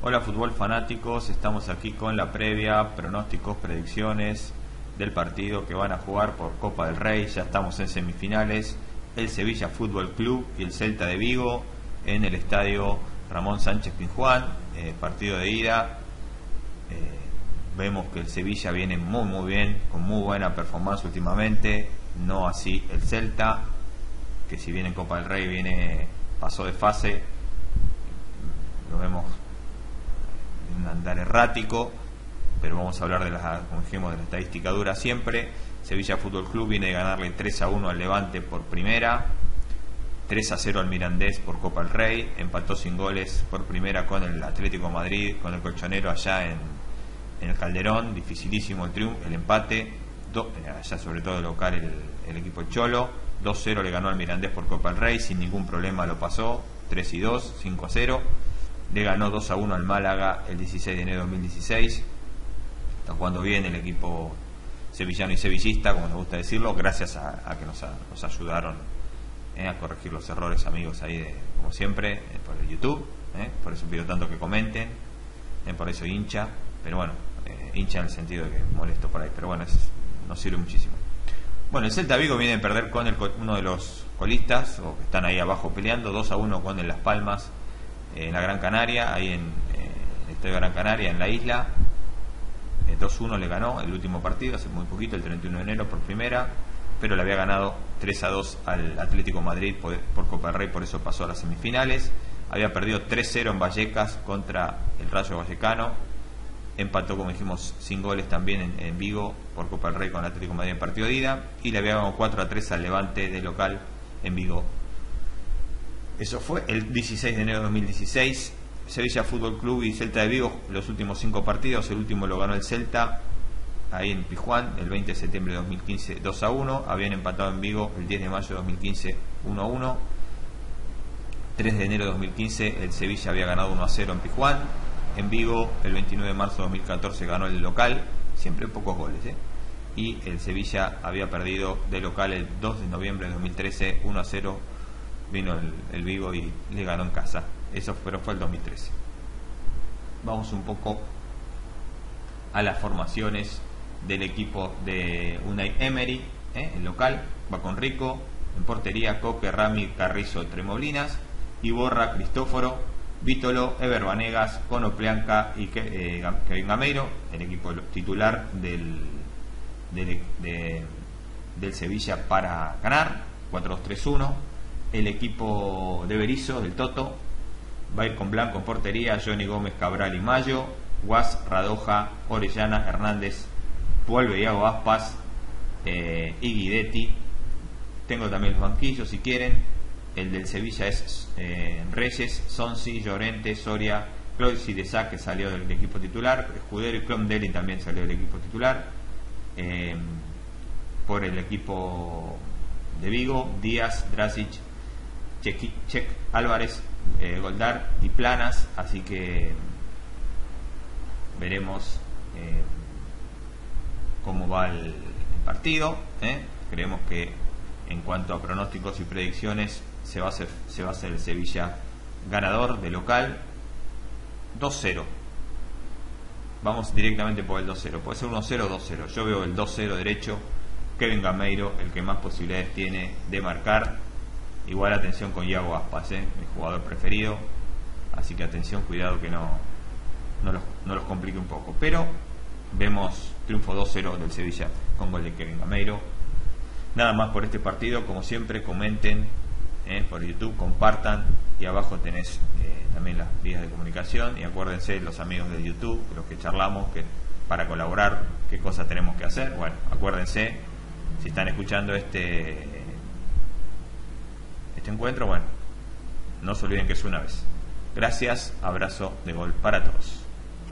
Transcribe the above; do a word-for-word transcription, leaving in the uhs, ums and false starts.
Hola fútbol fanáticos, estamos aquí con la previa, pronósticos, predicciones del partido que van a jugar por Copa del Rey. Ya estamos en semifinales, el Sevilla Fútbol Club y el Celta de Vigo en el estadio Ramón Sánchez Pizjuán, eh, partido de ida. Eh, vemos que el Sevilla viene muy muy bien, con muy buena performance últimamente, no así el Celta, que si bien en Copa del Rey viene, pasó de fase, lo vemos en un andar errático, pero vamos a hablar de la, como dijimos, de la estadística dura siempre. Sevilla Fútbol Club viene de ganarle tres a uno al Levante por primera, tres a cero al Mirandés por Copa del Rey, empató sin goles por primera con el Atlético de Madrid, con el colchonero allá en, en el Calderón, dificilísimo el triunfo, el empate, do, allá sobre todo local el, el equipo Cholo, dos cero le ganó al Mirandés por Copa del Rey, sin ningún problema lo pasó, tres y dos, cinco a cero. Le ganó dos a uno al Málaga el dieciséis de enero de dos mil dieciséis. Está jugando bien el equipo sevillano y sevillista, como nos gusta decirlo, gracias a, a que nos, a, nos ayudaron eh, a corregir los errores, amigos, ahí de, como siempre, eh, por el YouTube. Eh, por eso pido tanto que comenten, eh, por eso hincha, pero bueno, eh, hincha en el sentido de que molesto por ahí, pero bueno, es, nos sirve muchísimo. Bueno, el Celta Vigo viene a perder con el, uno de los colistas, o que están ahí abajo peleando, dos a uno con el Las Palmas, en la Gran Canaria, ahí en eh, el Estadio Gran Canaria, en la isla. eh, dos uno le ganó el último partido, hace muy poquito, el treinta y uno de enero por primera, pero le había ganado tres a dos al Atlético de Madrid por, por Copa del Rey, por eso pasó a las semifinales. Había perdido tres cero en Vallecas contra el Rayo Vallecano, empató, como dijimos, sin goles también en, en Vigo por Copa del Rey con el Atlético de Madrid en partido de ida, y le había ganado cuatro a tres al Levante de local en Vigo. Eso fue el dieciséis de enero de dos mil dieciséis. Sevilla Fútbol Club y Celta de Vigo, los últimos cinco partidos. El último lo ganó el Celta, ahí en Pizjuán, el veinte de septiembre de dos mil quince, dos a uno. Habían empatado en Vigo el diez de mayo de dos mil quince, uno a uno. tres de enero de dos mil quince, el Sevilla había ganado uno a cero en Pizjuán. En Vigo, el veintinueve de marzo de dos mil catorce, ganó el local, siempre pocos goles, ¿eh? Y el Sevilla había perdido de local el dos de noviembre de dos mil trece, uno a cero. Vino el, el Vigo y le ganó en casa. Eso pero fue el dos mil trece. Vamos un poco a las formaciones del equipo de Unai Emery, ¿eh? El local va con Rico, en portería Coque, Rami, Carrizo, Tremolinas, Iborra, Cristóforo, Vítolo, Ever Vanegas, Conoplianca y eh, Kevin Gameiro. El equipo titular del, del, de, del Sevilla para ganar, cuatro dos tres uno. El equipo de Berizzo, del Toto, va a ir con Blanco en portería, Johnny Gómez, Cabral y Mayo, Guas, Radoja, Orellana, Hernández, Puelve, Iago Aspas eh, y Guidetti. Tengo también los banquillos si quieren. El del Sevilla es eh, Reyes, Sonsi, Llorente, Soria, Clovis y Desac, que salió del equipo titular, Escudero y Clomdeli también salió del equipo titular. Eh, por el equipo de Vigo, Díaz, Drasic, Check, Álvarez, eh, Goldar y Planas, así que veremos eh, cómo va el, el partido. ¿eh? Creemos que en cuanto a pronósticos y predicciones se va a hacer, se va a hacer el Sevilla ganador de local dos cero. Vamos directamente por el dos cero, puede ser uno cero o dos cero. Yo veo el dos cero derecho, Kevin Gameiro el que más posibilidades tiene de marcar. Igual atención con Iago Aspas, ¿eh? Mi jugador preferido, así que atención, cuidado que no, no, los, no los complique un poco, pero vemos triunfo dos cero del Sevilla con gol de Kevin Gameiro. Nada más por este partido, como siempre comenten ¿eh? por YouTube, compartan, y abajo tenés eh, también las vías de comunicación, y acuérdense los amigos de YouTube, los que charlamos, que para colaborar qué cosas tenemos que hacer. Bueno, acuérdense, si están escuchando este este encuentro, bueno, no se olviden que es una vez. Gracias, abrazo de gol para todos.